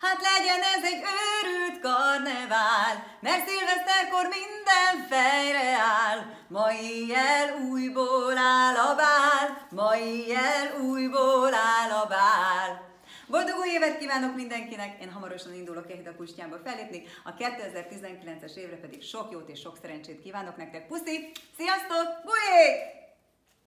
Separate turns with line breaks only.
Hát legyen ez egy őrült karnevál, mert szilveszterkor minden fejre áll. Ma éjjel újból áll a bál, ma éjjel újból áll a bál. Boldog új évet kívánok mindenkinek! Én hamarosan indulok a Pustyánba fellépni, a 2019-es évre pedig sok jót és sok szerencsét kívánok nektek. Puszi! Sziasztok! Bujék!